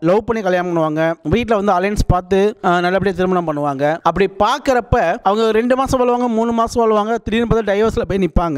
Love பண்ணி கல்யாணம் பண்ணுவாங்க, வீட்டில் வந்து அலைன்ஸ் பார்த்து நல்லபடியாக திருமணம் பண்ணுவாங்க. அப்படி பார்க்குறப்ப அவங்க 2 மாதம் வாழ்வாங்க, 3 மாதம் வாழ்வாங்க, திடீர்னு பார்த்தா டைவர்ஸில் போய் நிற்பாங்க.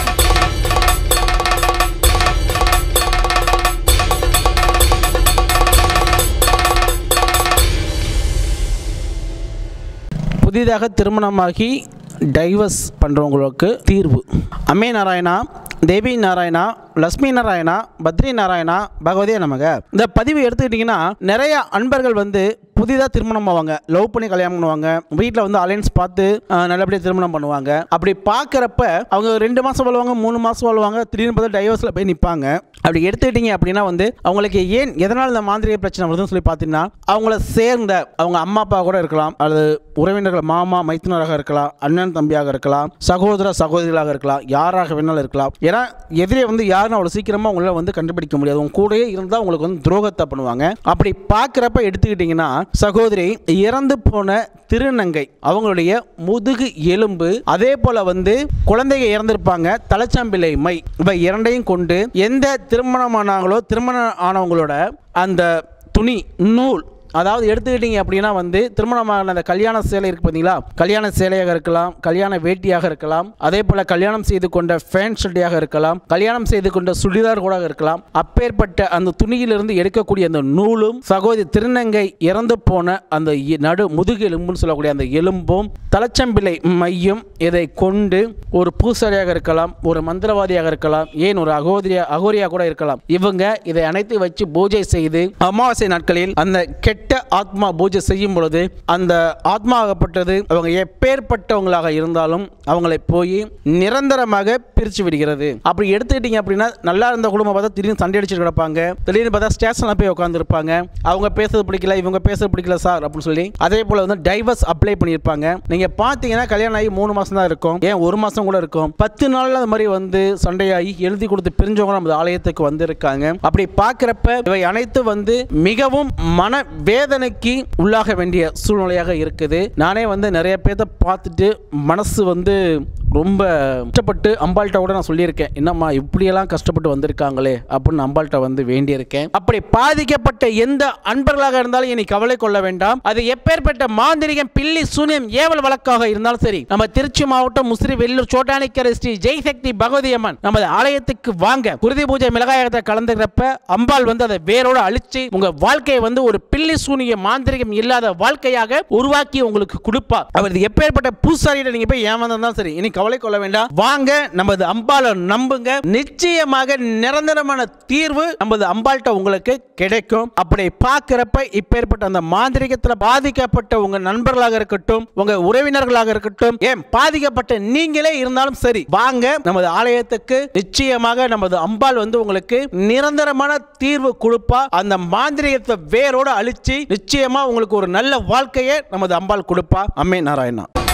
புதிதாக திருமணமாகி டைவர்ஸ் பண்ணுறவங்களுக்கு தீர்வு. அம்மே நாராயணா, தேவி நாராயணா, லட்சுமி நாராயணா, பத்ரி நாராயணா, பகவதே நமக. இந்த பதிவு எடுத்துக்கிட்டிங்கன்னா நிறைய அன்பர்கள் வந்து புதிதாக திருமணம் ஆவாங்க, லவ் பண்ணி கல்யாணம் பண்ணுவாங்க, வீட்டில் வந்து அலைன்ஸ் பார்த்து நல்லபடியாக திருமணம் பண்ணுவாங்க. அப்படி பார்க்குறப்ப அவங்க 2 மாதம் வாழ்வாங்க, 3 மாதம் வாழ்வாங்க, திடீர்னு பார்த்தா டைவர்ஸில் போய் நிற்பாங்க. அப்படி எடுத்துக்கிட்டிங்க அப்படின்னா வந்து அவங்களுக்கு எதனால் இந்த மாந்திரிக பிரச்சனை வருதுன்னு சொல்லி பார்த்தீங்கன்னா அவங்கள சேர்ந்த அவங்க அம்மா அப்பா கூட இருக்கலாம், அல்லது உறவினர்கள், மாமா மைத்துனராக இருக்கலாம், அண்ணன் தம்பியாக இருக்கலாம், சகோதர சகோதரிகளாக இருக்கலாம், யாராக வேணாலும் இருக்கலாம். ஏன்னா எதிரே வந்து யாருன்னு அவ்வளோ சீக்கிரமாக உங்களால் வந்து கண்டுபிடிக்க முடியாது. உங்க கூடயே இருந்தால் உங்களுக்கு வந்து துரோகத்தை பண்ணுவாங்க. அப்படி பார்க்குறப்ப எடுத்துக்கிட்டிங்கன்னா சகோதரி இறந்து போன திருநங்கை அவங்களுடைய முதுகு எலும்பு, அதே போல வந்து குழந்தைங்க இறந்திருப்பாங்க, தலைச்சாம்பிள்ளை மை, இவை இரண்டையும் கொண்டு எந்த திருமணமானாங்களோ திருமணம் ஆனவங்களோட அந்த துணி நூல், அதாவது எடுத்துக்கிட்டீங்க அப்படின்னா வந்து திருமணமான அந்த கல்யாண சேலை இருக்கு பார்த்தீங்களா, கல்யாண சேலையாக இருக்கலாம், கல்யாண வேட்டியாக இருக்கலாம், அதே போல கல்யாணம் செய்து கொண்ட ஃபேண்ட் ஷர்ட்டியாக இருக்கலாம், கல்யாணம் செய்து கொண்ட சுடிதார் கூட இருக்கலாம். அப்பேற்பட்ட அந்த துணியிலிருந்து எடுக்கக்கூடிய அந்த நூலும் சகோதரி திருநங்கை இறந்து போன அந்த நடு முதுகு எலும்புன்னு சொல்லக்கூடிய அந்த எலும்பும் தலைச்சம்பிள்ளை மையும் இதை கொண்டு ஒரு பூசாரியாக இருக்கலாம், ஒரு மந்திரவாதியாக இருக்கலாம், ஏன் ஒரு அகோரியா கூட இருக்கலாம். இவங்க இதை அனைத்து வச்சு பூஜை செய்து அமாவாசை நாட்களில் அந்த கெட்ட ஆத்மா பூஜை செய்யும் பொழுது அந்த ஆத்மா ஆகப்பட்டது அவங்க எப்பேற்பட்டவங்களாக இருந்தாலும் அவங்களை போய் நிரந்தரமாக பிரித்து விடுகிறது. அப்படி எடுத்துக்கிட்டீங்க அப்படின்னா நல்லா இருந்த குடும்பம் பார்த்தா திடீர்னு சண்டை அடிச்சுட்டு கிடப்பாங்க, திடீர்னு பார்த்தா ஸ்டேஷனில் போய் உட்காந்துருப்பாங்க, அவங்க பேசுறது பிடிக்கல, இவங்க பேசுறது பிடிக்கல சார் அப்படின்னு சொல்லி அதே போல வந்து டைவர்ஸ் அப்ளை பண்ணியிருப்பாங்க. நீங்க பார்த்தீங்கன்னா கல்யாணம் ஆகி 3 மாசம் தான் இருக்கும், ஏன் 1 மாசம் கூட இருக்கும், 10 நாள்ல அந்த மாதிரி வந்து சண்டையாகி எழுதி கொடுத்து பிரிஞ்சவங்க நம்ம ஆலயத்துக்கு வந்திருக்காங்க. அப்படி பார்க்கிறப்ப இவை அனைத்து வந்து மிகவும் மன வேதனைக்கு உள்ளாக வேண்டிய சூழ்நிலையாக இருக்குது. நானே வந்து நிறைய பேர்த்த பார்த்துட்டு மனசு வந்து ரொம்ப கஷ்டப்பட்டு அம்பாள்கிட்ட கூட நான் சொல்லியிருக்கேன், என்னம்மா இப்படியெல்லாம் கஷ்டப்பட்டு வந்திருக்காங்களே அப்படின்னு அம்பாள்கிட்ட வந்து வேண்டியிருக்கேன். அப்படி பாதிக்கப்பட்ட எந்த அன்பர்களாக இருந்தாலும் இனி கவலை கொள்ள வேண்டாம். அது எப்பேற்பட்ட மாந்திரிகம், பில்லி, சூனியம், ஏவல் வழக்காக இருந்தாலும் சரி, நம்ம திருச்சி மாவட்டம் முசிறி வெள்ளூர் சோட்டானிக்கரை ஸ்ரீ ஜெய்சக்தி பகவதி அம்மன் நமது ஆலயத்துக்கு வாங்க. குருதி பூஜை மிளகாயத்தை கலந்துக்கிறப்ப அம்பாள் வந்து அதை வேரோடு அழிச்சு உங்க வாழ்க்கையை வந்து ஒரு பில்லி சூனிய மாந்திரிகம் இல்லாத வாழ்க்கையாக உருவாக்கி உங்களுக்கு கொடுப்பா. அவர் எப்பேற்பட்ட பூசாரியிட நீங்க போய் ஏமாந்தாலும் சரி இனி கவலை கொள்ள வேண்டாம். வாங்க நமது அம்பாளை நம்புங்க, நிச்சயமாக நிரந்தரமான தீர்வு நமது அம்பாள்கிட்ட உங்களுக்கு கிடைக்கும். அப்படி பார்க்கிறப்ப இப்பேற்பட்ட அந்த மாந்திரிகத்தில் பாதிக்கப்பட்ட உங்க நண்பர்களாக இருக்கட்டும், உங்க உறவினர்களாக இருக்கட்டும், ஏன் பாதிக்கப்பட்ட நீங்களே இருந்தாலும் சரி வாங்க நமது ஆலயத்துக்கு. நிச்சயமாக நமது அம்பாள் வந்து உங்களுக்கு நிரந்தரமான தீர்வு கொடுப்பா. அந்த மாந்திரிகத்தை வேரோடு அழிச்சு நிச்சயமா உங்களுக்கு ஒரு நல்ல வாழ்க்கையை நமது அம்பாள் கொடுப்பா. அம்மே நாராயணா.